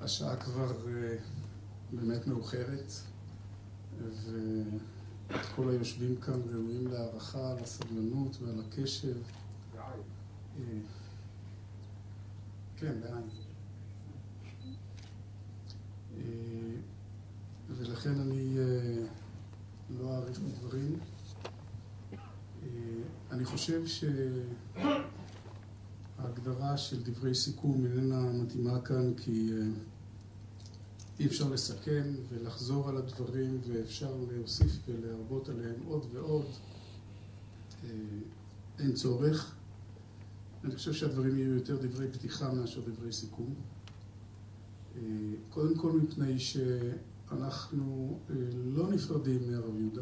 השעה כבר באמת מאוחרת, ואת כל היושבים כאן ראויים להערכה, על הסבלנות ועל הקשב. כן, בעין. ולכן אני לא אעריך בדברים. אני חושב שההגדרה של דברי סיכום איננה מתאימה כאן, כי אי אפשר לסכם ולחזור על הדברים, ואפשר להוסיף ולהרבות עליהם עוד ועוד. אין צורך. אני חושב שהדברים יהיו יותר דברי פתיחה מאשר דברי סיכום. קודם כל מפני שאנחנו לא נפרדים מהרב יהודה.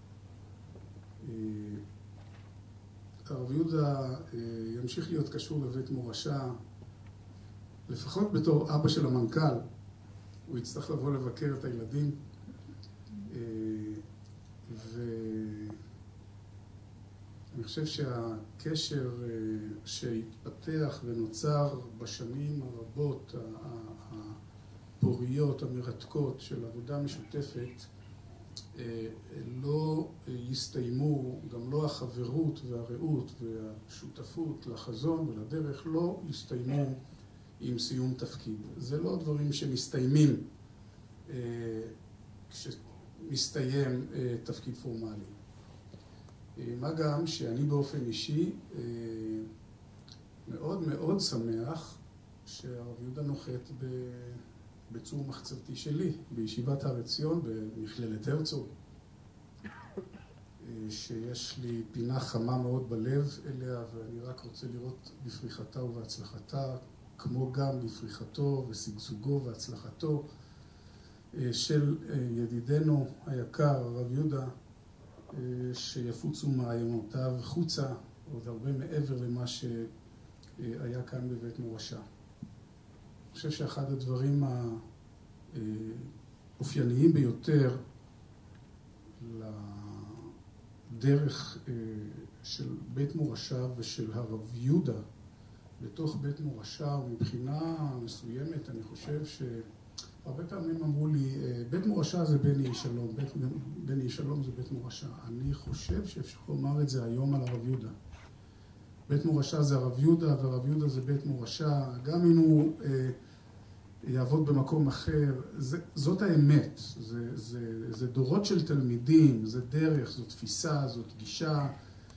הרב יהודה ימשיך להיות קשור לבית מורשה, לפחות בתור אבא של המנכ"ל. הוא יצטרך לבוא לבקר את הילדים, ואני חושב שהקשר שהתפתח ונוצר בשנים הרבות, הפוריות, המרתקות של עבודה משותפת, לא יסתיימו, גם לא החברות והרעות והשותפות לחזון ולדרך לא יסתיימו עם סיום תפקיד. זה לא דברים שמסתיימים כשמסתיים תפקיד פורמלי. מה גם שאני באופן אישי מאוד מאוד שמח שהרב יהודה נוחת בצור מחצבתי שלי, בישיבת הר עציון במכללת הרצוג, שיש לי פינה חמה מאוד בלב אליה, ואני רק רוצה לראות בפריחתה ובהצלחתה, כמו גם בפריחתו ושגשוגו והצלחתו של ידידנו היקר, הרב יהודה, שיפוצו מעיינותיו חוצה, עוד הרבה מעבר למה שהיה כאן בבית מורשה. אני חושב שאחד הדברים האופייניים ביותר לדרך של בית מורשה ושל הרב יהודה בתוך בית מורשה, ומבחינה מסוימת אני חושב שהרבה פעמים אמרו לי, בית מורשה זה בני שלום, בני שלום זה בית מורשה. אני חושב שאפשר לומר את זה היום על הרב יהודה. בית מורשה זה הרב יהודה, והרב יהודה זה בית מורשה, גם אם הוא יעבוד במקום אחר. זאת האמת, זה דורות של תלמידים, זה דרך, זאת תפיסה, זאת גישה,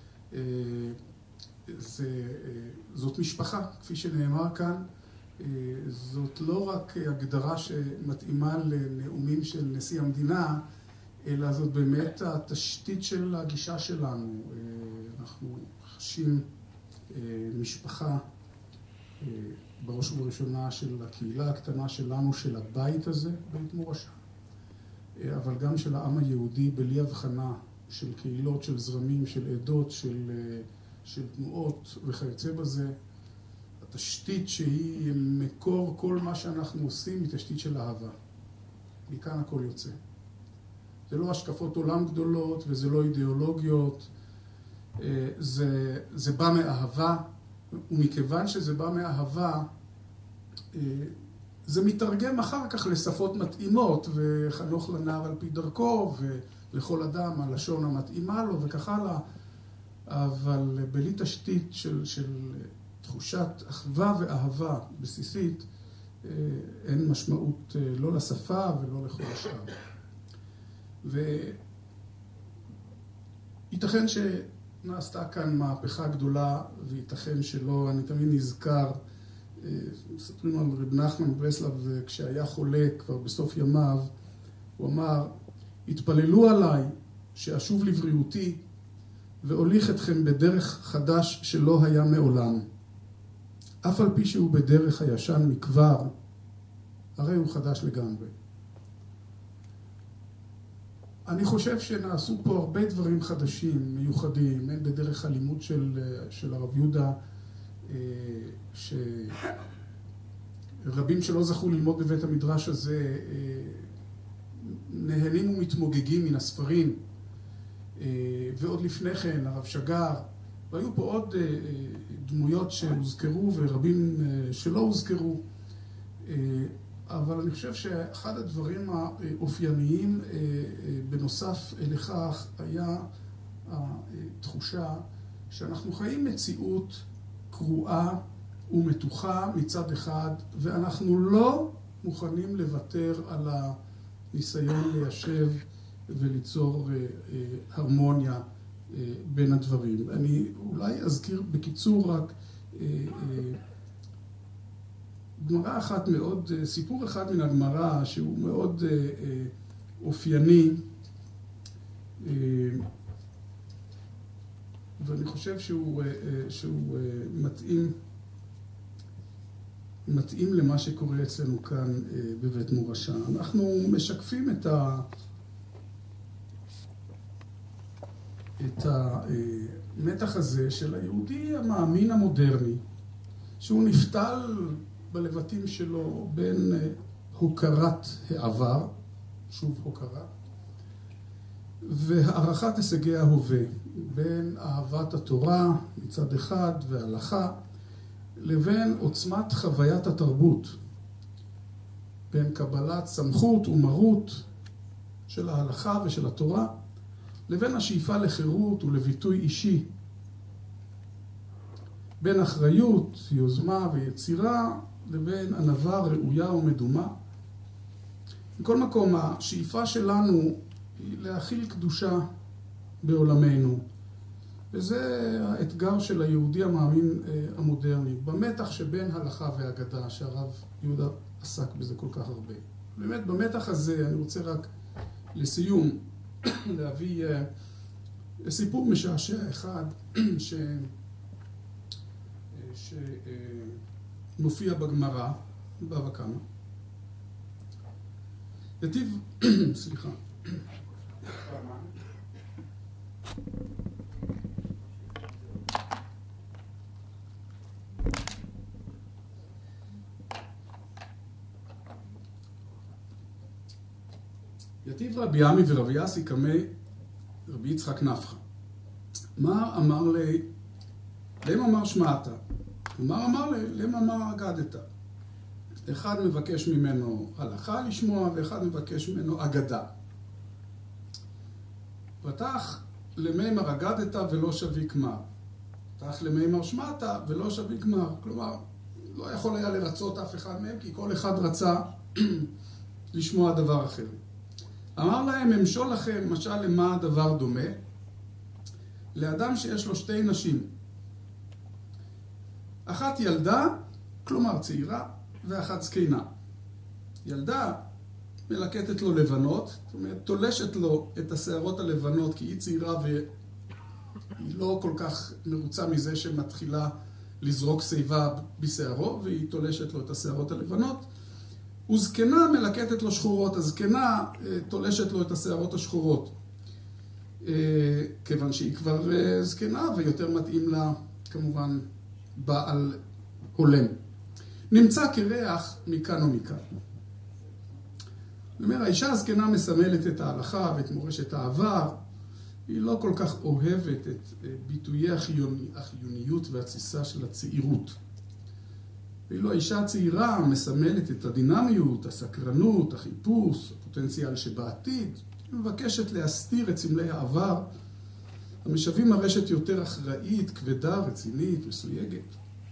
זאת משפחה, כפי שנאמר כאן. זאת לא רק הגדרה שמתאימה לנאומים של נשיא המדינה, אלא זאת באמת התשתית של הגישה שלנו. אנחנו חשים משפחה בראש ובראשונה של הקהילה הקטנה שלנו, של הבית הזה, בית מורשה, אבל גם של העם היהודי בלי הבחנה של קהילות, של זרמים, של עדות, של תנועות וכיוצא בזה. התשתית שהיא מקור כל מה שאנחנו עושים היא תשתית של אהבה. מכאן הכל יוצא. זה לא השקפות עולם גדולות וזה לא אידיאולוגיות. זה בא מאהבה, ומכיוון שזה בא מאהבה, זה מתרגם אחר כך לשפות מתאימות, וחנוך לנער על פי דרכו, ולכל אדם הלשון המתאימה לו וכך הלאה. אבל בלי תשתית של תחושת אחווה ואהבה בסיסית, אין משמעות לא לשפה ולא לכל השאר. וייתכן שנעשתה כאן מהפכה גדולה, וייתכן שלא. אני תמיד נזכר, מספרים על רב נחמן ברסלב, כשהיה חולה כבר בסוף ימיו, הוא אמר, התפללו עליי שאשוב לבריאותי, והוליך אתכם בדרך חדש שלא היה מעולם. אף על פי שהוא בדרך הישן מכבר, הרי הוא חדש לגמרי. אני חושב שנעשו פה הרבה דברים חדשים, מיוחדים, הן בדרך הלימוד של הרב יהודה, שרבים שלא זכו ללמוד בבית המדרש הזה, נהנים ומתמוגגים מן הספרים, ועוד לפני כן, הרב שגר, והיו פה עוד דמויות שהוזכרו ורבים שלא הוזכרו. אבל אני חושב שאחד הדברים האופייניים בנוסף לכך היה התחושה שאנחנו חיים מציאות קרועה ומתוחה מצד אחד, ואנחנו לא מוכנים לוותר על הניסיון ליישב וליצור הרמוניה בין הדברים. אני אולי אזכיר בקיצור רק גמרא אחת מאוד, סיפור אחד מן הגמרא שהוא מאוד אופייני, ואני חושב שהוא מתאים למה שקורה אצלנו כאן בבית מורשה. אנחנו משקפים את המתח הזה של היהודי המאמין המודרני, שהוא נפתל בלבטים שלו בין הוקרת העבר, שוב הוקרה, והערכת הישגי ההווה, בין אהבת התורה מצד אחד וההלכה, לבין עוצמת חוויית התרבות, בין קבלת סמכות ומרות של ההלכה ושל התורה, לבין השאיפה לחירות ולביטוי אישי, בין אחריות, יוזמה ויצירה, לבין ענווה ראויה ומדומה. מכל מקום, השאיפה שלנו היא להכיל קדושה בעולמנו, וזה האתגר של היהודי המאמין המודרני, במתח שבין הלכה ואגדה, שהרב יהודה עסק בזה כל כך הרבה. באמת, במתח הזה אני רוצה רק לסיום להביא סיפור משעשע אחד שמופיע בגמרא, בבא קמא. יתיב, סליחה. יתיב רבי עמי ורבי יאסי קמי רבי יצחק נפחא. מה אמר לי? למה אמר שמעת? ומה אמר לי? למה אמר אגדת? אחד מבקש ממנו הלכה לשמוע, ואחד מבקש ממנו אגדה. פתח למימר אגדת ולא שביק מר. פתח למימר שמעת ולא שביק מר. כלומר, לא יכול היה לרצות אף אחד מהם, כי כל אחד רצה לשמוע דבר אחר. אמר להם, אמשול לכם, משל למה הדבר דומה? לאדם שיש לו שתי נשים. אחת ילדה, כלומר צעירה, ואחת זקנה. ילדה מלקטת לו לבנות, זאת אומרת, תולשת לו את השערות הלבנות, כי היא צעירה והיא לא כל כך מרוצה מזה שמתחילה לזרוק שיבה בשערו, והיא תולשת לו את השערות הלבנות. וזקנה מלקטת לו שחורות, הזקנה תולשת לו את השערות השחורות. כיוון שהיא כבר זקנה ויותר מתאים לה, כמובן, בעל הולם. נמצא כריח מכאן ומכאן. זאת אומרת, האישה הזקנה מסמלת את ההלכה ואת מורשת העבר. היא לא כל כך אוהבת את ביטויי החיוניות והתסיסה של הצעירות. ואילו האישה הצעירה מסמלת את הדינמיות, הסקרנות, החיפוש, הפוטנציאל שבעתיד. היא מבקשת להסתיר את סמלי העבר, המשווים הרשת יותר אחראית, כבדה, רצינית, מסויגת.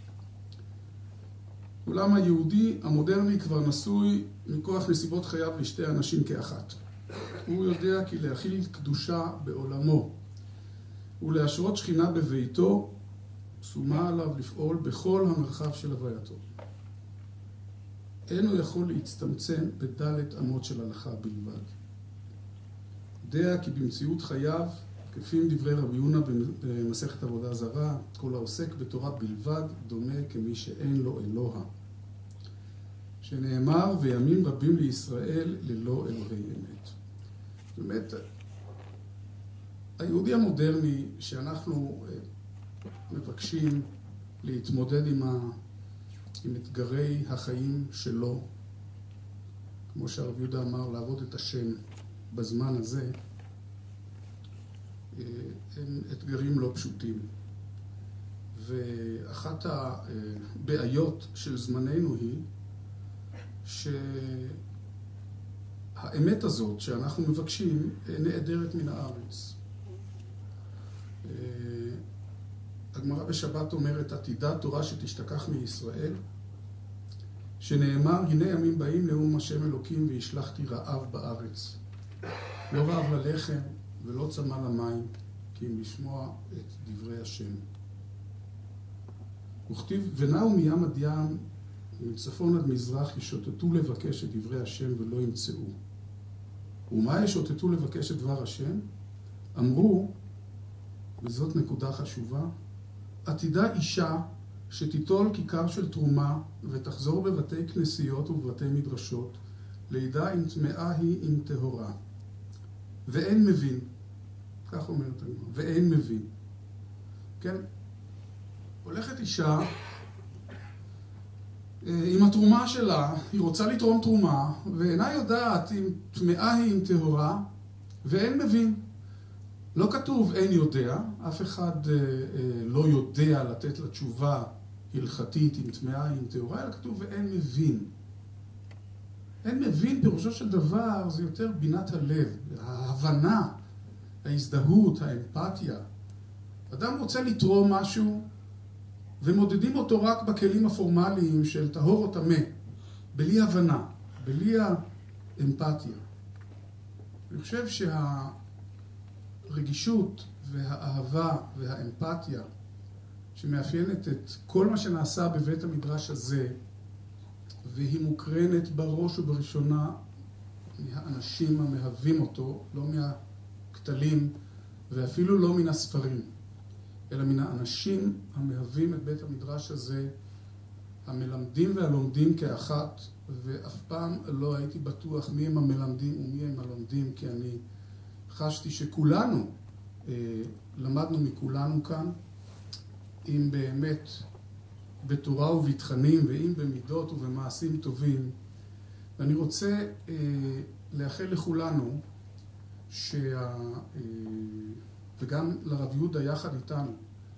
אולם היהודי המודרני כבר נשוי מכוח נסיבות חייו לשתי אנשים כאחת. הוא יודע כי להכיל קדושה בעולמו ולהשרות שכינה בביתו, שומה עליו לפעול בכל המרחב של הווייתו. אין הוא יכול להצטמצם בדלת אמות של הלכה בלבד. יודע כי במציאות חייו, כפי דברי רבי יונה במסכת עבודה זרה, כל העוסק בתורה בלבד דומה כמי שאין לו אלוה. שנאמר, וימים רבים לישראל ללא אלוהי אמת. זאת אומרת, היהודי המודרני שאנחנו מבקשים להתמודד עם אתגרי החיים שלו, כמו שהרב יהודה אמר, לעבוד את השם בזמן הזה, הם אתגרים לא פשוטים. ואחת הבעיות של זמננו היא שהאמת הזאת שאנחנו מבקשים נעדרת מן הארץ. הגמרא בשבת אומרת, עתידה תורה שתשתכח מישראל, שנאמר, הנה ימים באים נאום השם אלוקים והשלחתי רעב בארץ. לא רעב ללחם ולא צמא למים, כי אם לשמוע את דברי השם. וכתיב, ונעו מים עד ים, ומצפון עד מזרח ישוטטו לבקש את דברי השם ולא ימצאו. ומה ישוטטו לבקש את דבר השם? אמרו, וזאת נקודה חשובה, עתידה אישה שתיטול כיכר של תרומה ותחזור בבתי כנסיות ובבתי מדרשות, לידע אם טמאה היא אם טהורה. ואין מבין, כך אומרת הגמרא, ואין מבין. כן? הולכת אישה עם התרומה שלה, היא רוצה לתרום תרומה, ואינה יודעת אם טמאה היא אם טהורה, ואין מבין. לא כתוב אין יודע, אף אחד לא יודע לתת לה תשובה הלכתית אם טמאה אם טהורה, אלא כתוב ואין מבין. אין מבין פירושו של דבר זה יותר בינת הלב, ההבנה, ההזדהות, האמפתיה. אדם רוצה לתרום משהו ומודדים אותו רק בכלים הפורמליים של טהור או טמא, בלי הבנה, בלי האמפתיה. אני חושב שהרגישות והאהבה והאמפתיה שמאפיינת את כל מה שנעשה בבית המדרש הזה, והיא מוקרנת בראש ובראשונה מהאנשים המהווים אותו, לא מהכתלים ואפילו לא מן הספרים, אלא מן האנשים המהווים את בית המדרש הזה, המלמדים והלומדים כאחת, ואף פעם לא הייתי בטוח מי הם המלמדים ומי הם הלומדים, כי אני חשתי שכולנו למדנו מכולנו כאן, אם באמת בתורה ובתכנים, ואם במידות ובמעשים טובים. ואני רוצה לאחל לכולנו, וגם לרב יהודה יחד איתנו,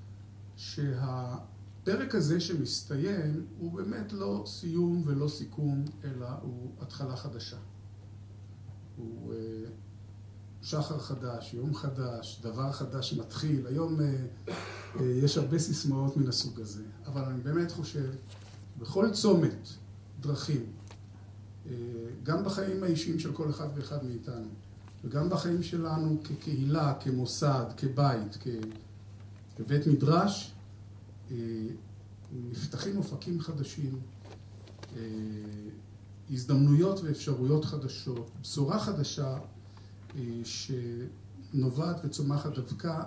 שהפרק הזה שמסתיים הוא באמת לא סיום ולא סיכום, אלא הוא התחלה חדשה. הוא שחר חדש, יום חדש, דבר חדש מתחיל. היום יש הרבה סיסמאות מן הסוג הזה, אבל אני באמת חושב, בכל צומת דרכים, גם בחיים האישיים של כל אחד ואחד מאיתנו, וגם בחיים שלנו כקהילה, כמוסד, כבית, כבית מדרש, נפתחים אופקים חדשים, הזדמנויות ואפשרויות חדשות, בשורה חדשה שנובעת וצומחת דווקא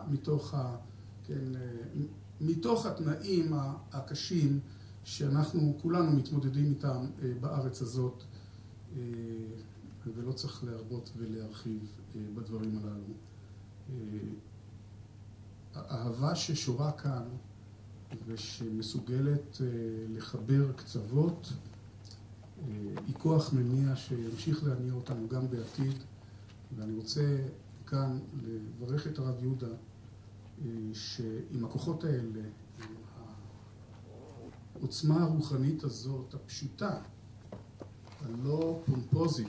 מתוך התנאים הקשים שאנחנו כולנו מתמודדים איתם בארץ הזאת, ולא צריך להרבות ולהרחיב בדברים הללו. האהבה ששורה כאן ושמסוגלת לחבר קצוות היא כוח מניע שימשיך להניע אותנו גם בעתיד, ואני רוצה כאן לברך את הרב יהודה שעם הכוחות האלה, עם העוצמה הרוחנית הזאת, הפשוטה, הלא פומפוזית,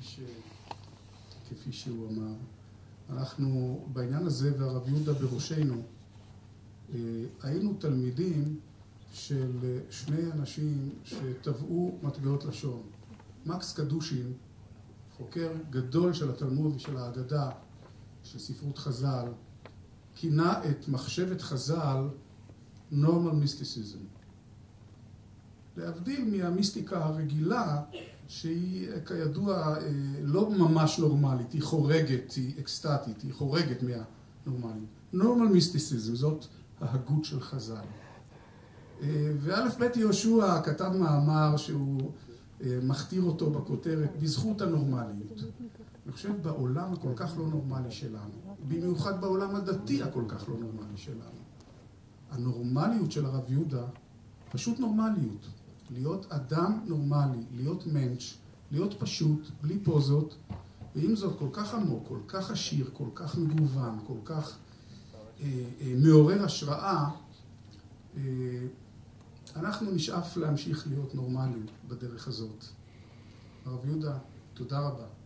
כפי שהוא אמר, אנחנו בעניין הזה, והרב יהודה בראשנו, היינו תלמידים של שני אנשים שטבעו מטבעות לשון. מקס קדושין, חוקר גדול של התלמוד ושל ההגדה, של ספרות חז"ל, כינה את מחשבת חז"ל normal mysticism. להבדיל מהמיסטיקה הרגילה, שהיא כידוע לא ממש נורמלית, היא חורגת, היא אקסטטית, היא חורגת מהנורמלית. normal mysticism, זאת ההגות של חז"ל. ואלף בית יהושע כתב מאמר שהוא מכתיר אותו בכותרת, בזכות הנורמליות. אני חושב בעולם הכל כך לא נורמלי שלנו, במיוחד בעולם הדתי הכל כך לא נורמלי שלנו. הנורמליות של הרב יהודה, פשוט נורמליות. להיות אדם נורמלי, להיות מנש, להיות פשוט, בלי פוזות, ועם זאת כל כך עמוק, כל כך עשיר, כל כך מגוון, כל כך מעורר השראה, אנחנו נשאף להמשיך להיות נורמליים בדרך הזאת. הרב יהודה, תודה רבה.